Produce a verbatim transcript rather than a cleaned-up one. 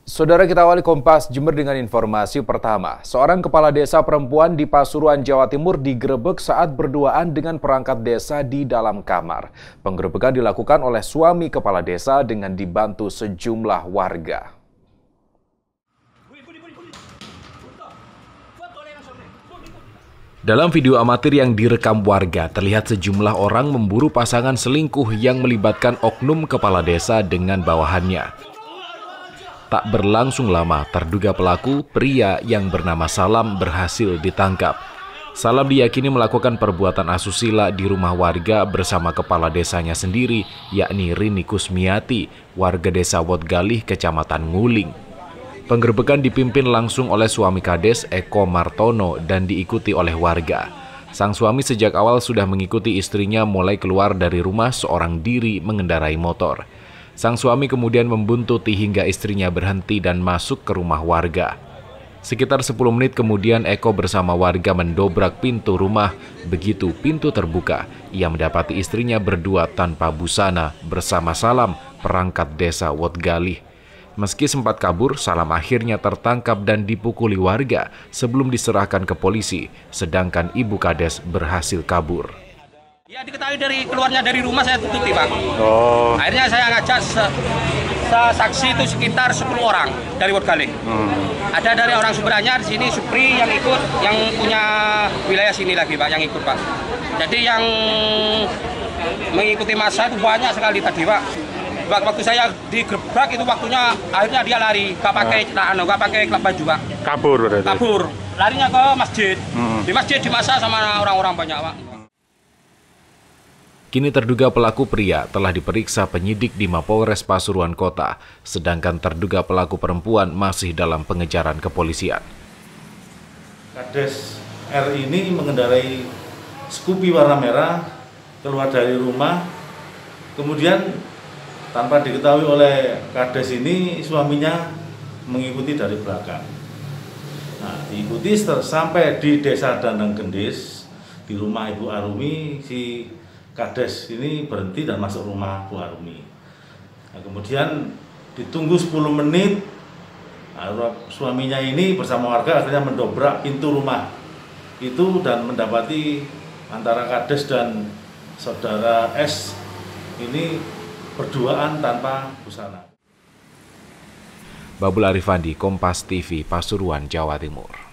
Saudara, kita awali Kompas Jember dengan informasi pertama. Seorang kepala desa perempuan di Pasuruan, Jawa Timur digerebek saat berduaan dengan perangkat desa di dalam kamar. Penggerebekan dilakukan oleh suami kepala desa dengan dibantu sejumlah warga. Dalam video amatir yang direkam warga, terlihat sejumlah orang memburu pasangan selingkuh yang melibatkan oknum kepala desa dengan bawahannya. Tak berlangsung lama, terduga pelaku, pria yang bernama Salam, berhasil ditangkap. Salam diyakini melakukan perbuatan asusila di rumah warga bersama kepala desanya sendiri, yakni Rini Kusmiati, warga desa Wotgalih, Kecamatan Nguling. Penggerebekan dipimpin langsung oleh suami kades, Eko Martono, dan diikuti oleh warga. Sang suami sejak awal sudah mengikuti istrinya mulai keluar dari rumah seorang diri mengendarai motor. Sang suami kemudian membuntuti hingga istrinya berhenti dan masuk ke rumah warga. Sekitar sepuluh menit kemudian Eko bersama warga mendobrak pintu rumah. Begitu pintu terbuka, ia mendapati istrinya berdua tanpa busana bersama Salam, perangkat desa Wotgalih. Meski sempat kabur, Salam akhirnya tertangkap dan dipukuli warga sebelum diserahkan ke polisi, sedangkan ibu kades berhasil kabur. Ya, diketahui dari keluarnya dari rumah saya tutupi, Pak. Oh. Akhirnya saya ngajak se, se saksi itu sekitar sepuluh orang dari Wotgalih. Hmm. Ada dari orang Sumberanyar di sini, Supri yang ikut, yang punya wilayah sini lagi, Pak, yang ikut, Pak. Jadi yang mengikuti masa itu banyak sekali tadi, Pak. Waktu saya digerebek itu waktunya akhirnya dia lari, gak pakai nah, gak pakai baju, Pak. Kabur berarti. Kabur. Larinya ke masjid. Hmm. Di masjid dimasa sama orang-orang banyak, Pak. Kini terduga pelaku pria telah diperiksa penyidik di Mapolres Pasuruan Kota, sedangkan terduga pelaku perempuan masih dalam pengejaran kepolisian. Kades R ini mengendarai Scoopy warna merah keluar dari rumah, kemudian tanpa diketahui oleh Kades ini suaminya mengikuti dari belakang. Nah, diikuti sampai di Desa Dandang Gendis, di rumah Ibu Arumi, si Kades ini berhenti dan masuk rumah Bu Arumi. Nah, kemudian ditunggu sepuluh menit, nah, suaminya ini bersama warga akhirnya mendobrak pintu rumah itu dan mendapati antara Kades dan saudara S ini berduaan tanpa busana. Babul Arifandi, Kompas T V, Pasuruan, Jawa Timur.